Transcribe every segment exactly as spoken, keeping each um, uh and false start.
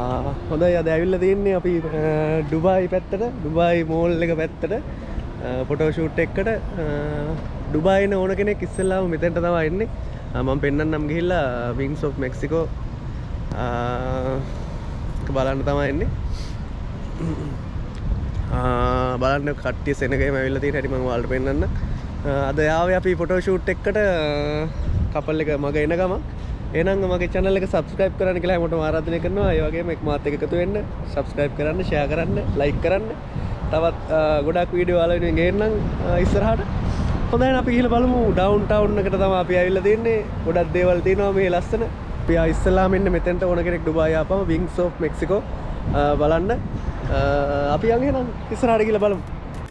හොඳයි අද ඇවිල්ලා තින්නේ අපි ඩුබායි පැත්තට ඩුබායි මෝල් එක පැත්තට ෆොටෝ ෂූට් එකකට ඩුබායි න ඕන කෙනෙක් ඉස්සෙල්ලාම මෙතෙන්ට තමයි එන්නේ මම පෙන්නන්නම් ගිහිල්ලා වින්ග්ස් ඔෆ් මෙක්සිකෝ බලන්න තමයි එන්නේ බලන්න කට්ටිය සෙනගේම ඇවිල්ලා තියෙන හැටි මම ඔයාලට පෙන්නන්න අද යාවේ අපි ෆොටෝ ෂූට් එකකට කපල් එක මග එන ගමන් එහෙනම් මගේ channel එක subscribe කරන්න කියලා හැමෝටම ආරාධනය කරනවා. ඒ වගේම එක් මාත් එක්ක එකතු වෙන්න, subscribe කරන්න, share කරන්න, like කරන්න. තවත් ගොඩක් වීඩියෝ වල වෙනුවෙන් ගේන්නම් ඉස්සරහට. හොඳයි අපි ගිහලා බලමු ඩවුන් ටවුන් එකට තමයි අපි ඇවිල්ලා තින්නේ. ගොඩක් දේවල් තියෙනවා මේ ලස්සන. අපි ආ ඉස්සලාම එන්න මෙතෙන්ට ඕන කෙනෙක් ඩුබායි ආපම Wings of Mexico බලන්න. අපි යන් එහෙනම් ඉස්සරහට ගිහලා බලමු.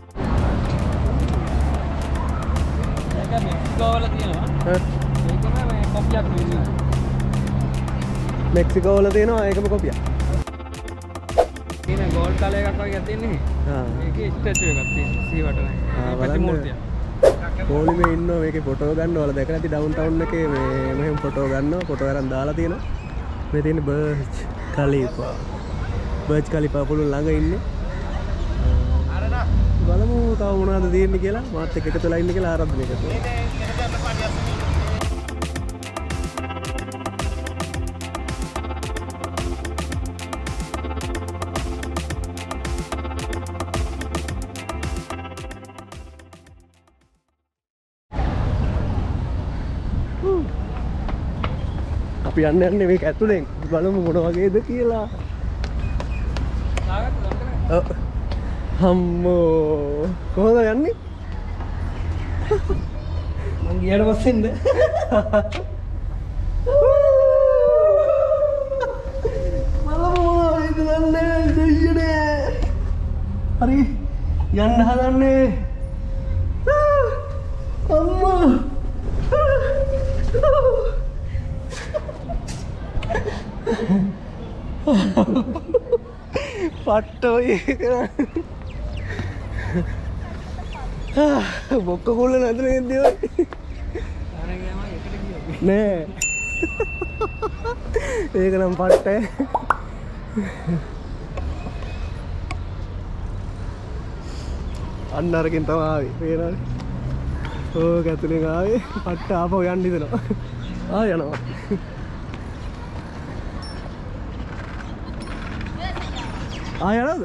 ඒක මෙක්සිකෝ වල තියෙනවා. හ්ම්. ඒකම මේ කොපියක් නෙවෙයි. මෙක්සිකෝ වල තියෙනවා ඒකම කොපියක්. තියෙන ගෝල්ඩ් කලර් එකක් වගේ තියෙන්නේ. හා. මේකේ ස්ටැචු එකක් තියෙනවා. සීවට නැහැ. මේ ප්‍රතිමූර්තිය. පොලිමේ ඉන්නවා මේකේ ෆොටෝ ගන්නවා. ඔයාලා දැකලා ඇති ඩවුන් ටවුන් එකේ මේ මෙහෙම ෆොටෝ ගන්නවා. ෆොටෝ අරන් දාලා තියෙනවා. මේ තියෙන බර්ජ් කලිපා. බර්ජ් කලිපා පුළු ළඟ ඉන්නේ. බලමු තව මොනවද තියෙන්නේ කියලා. මාත් එක්ක එකතු වෙලා ඉන්න කියලා ආරාධනය කරනවා. අපි යන්න යන්නේ මේක ඇතුලෙන් බලමු මොන වගේද කියලා. ඔව්. හම්මෝ කොහොමද යන්නේ? මං ගියාට පස්සෙන්ද? බලමු මොනවද දන්නේ දෙයියනේ. හරි යන්න හදන්නේ. අම්මා පට්ටෝ ඒක බොක්ක කුල්ල නැතුන ඉද්දිව නෑ ඒක නම් පට්ටයි අන්න අරකින් තමයි ආවේ පේනවනේ ඕක ඇතුලෙන් ආවේ පට්ට ආපහු යන්න හිතනවා ආ යනවා ආ යනවද?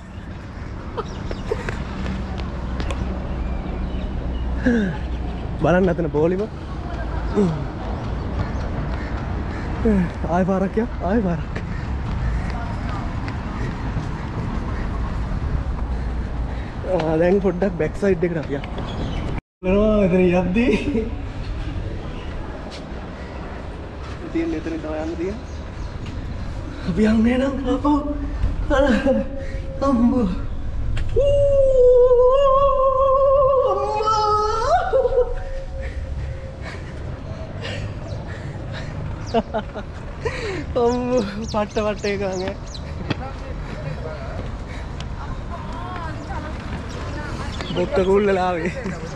බලන්න නැතන පොලිම ආය පාරක් යා ආය පාරක් ආ දැන් පොඩ්ඩක් බෑක් සයිඩ් එකට අපි යනවා එතන යද්දී ඉතින් එතන තමයි යන්න තියෙන්නේ අපි යන්නේ නම් ආපහු අම්බෝ අම්බෝ පට්ට පට්ට එකක් ඈ බොක්ක කුල්ලලා ආවේ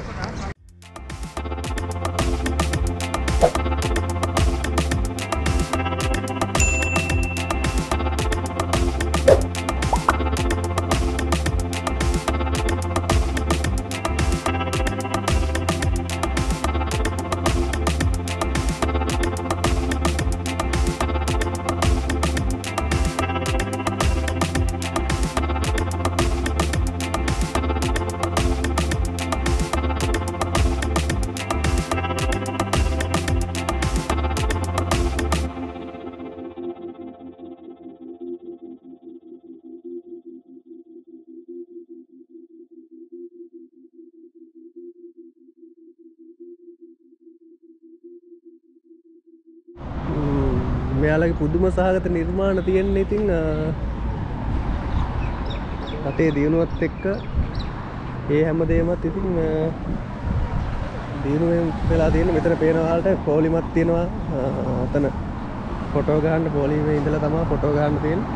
මෙයාලගේ පුදුම සහගත නිර්මාණ තියෙන්නේ ඉතින් රටේ දියුණුවත් එක්ක ඒ හැමදේමත් ඉතින් දියුණුවෙන් වෙලා තියෙන මෙතන පේන වලට පොලිමක් තියෙනවා අතන ෆොටෝ ගන්න පොලිමේ ඉඳලා තමයි ෆොටෝ ගන්න තියෙන්නේ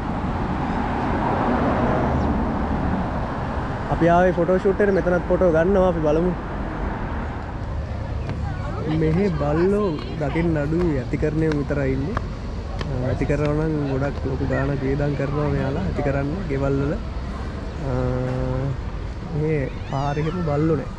අපි ආවේ ෆොටෝ ෂූට් එකට මෙතනත් ෆොටෝ ගන්නවා අපි බලමු මෙහි බල්ලෝ දකින්න අඩුයි ඇතිකරණය විතරයි ඉන්නේ ඇති කරනවා නම් ගොඩක් ලොකු ගාණක් වේදම් කරනවා මෙයාලා ඇති කරන්න ගෙවල් වල මේ පාරෙම බල්ලෝ නැහැ.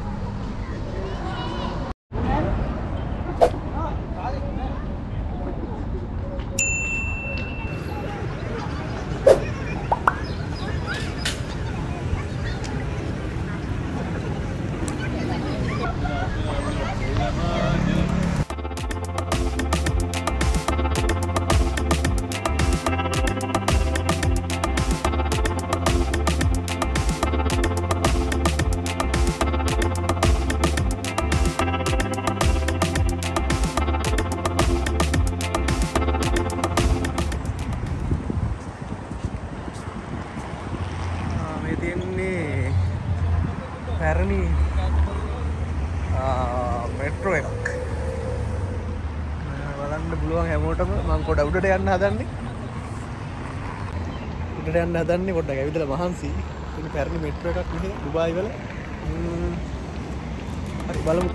පැරණි මෙට්‍රෝ එකක් බලන්න පුළුවන් හැමෝටම මම පොඩ උඩට යන්න හදන්නේ උඩට යන්න හදන්නේ පොඩ්ඩක් ඇවිදලා මහන්සි ඉතින් පැරණි මෙට්‍රෝ එකක් මෙහෙ දුබායි වල හරි බලමු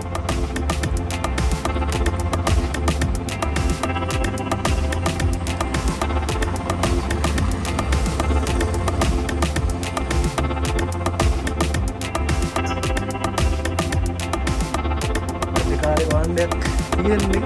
Wandet ini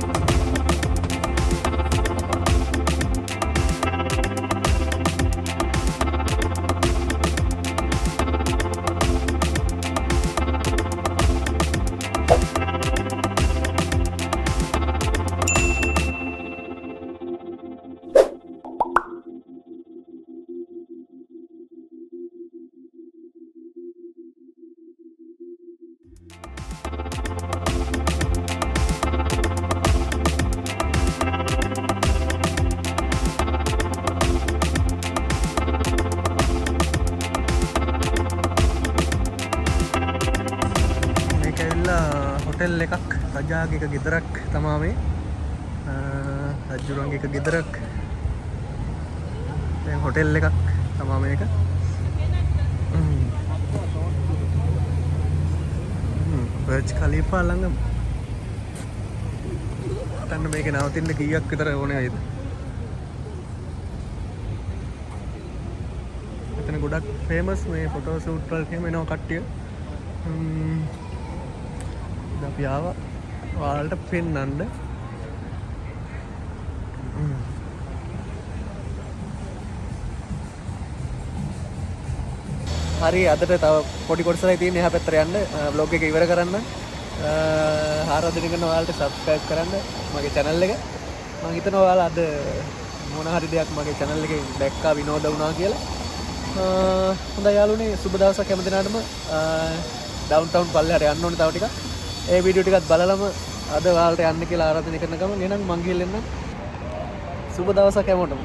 hotel එකක් රජාගේ එක ගෙදරක් තමා මේ රජුරන්ගේ එක ගෙදරක් දැන් හොටෙල් එකක් තමා මේක බර්ජ් ඛලීෆා ළඟ තන්න මේක නවතින්න කීයක් විතර ඕනේ වේද එතන ගොඩක් ෆේමස් මේ ෆොටෝ ෂූට් වලට එහෙම එනවා කට්ටිය අපි ආවා ඔයාලට පෙන්නන්න හරි අදට තව පොඩි කොටසක් තියෙන එහා පැත්තට යන්න vlog එක ඉවර කරන්න ආරාධනා කරනවා ඔයාලට subscribe කරන්න මගේ channel එක මම හිතනවා ඔයාලා අද මොන හරි දෙයක් මගේ channel එකේ දැක්කා විනෝද වුණා කියලා හොඳයි යාළුවනේ සුබ දවසක් හැම දිනකටම ඩවුන්ටවුන් පල්ලෙහාට යන්න ඕනේ තව ටිකක් ඒ වීඩියෝ ටිකත් බලලම අද ඔයාලට යන්න කියලා ආරාධනා කරන ගමන් එහෙනම් මං ගිහින් එන්න සුබ දවසක් හැමෝටම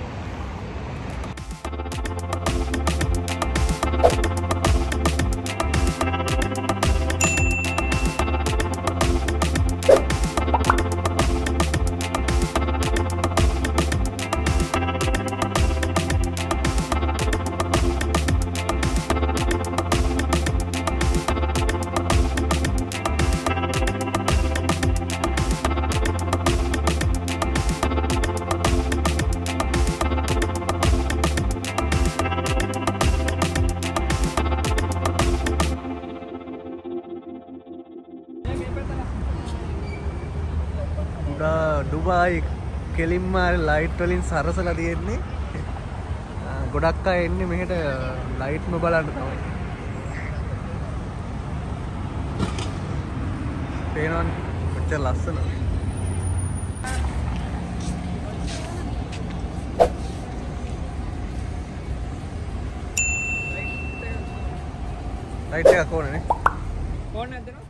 ඩුබායි කෙලින්ම ලයිට් වලින් සරසලා තියෙන්නේ ගොඩක් අය එන්නේ මෙහෙට ලයිට්ම බලන්න තමයි පේනවනේ කොච්චර ලස්සනද ලයිට් එකක් ඕනේ නේ ඕනේ නැද්ද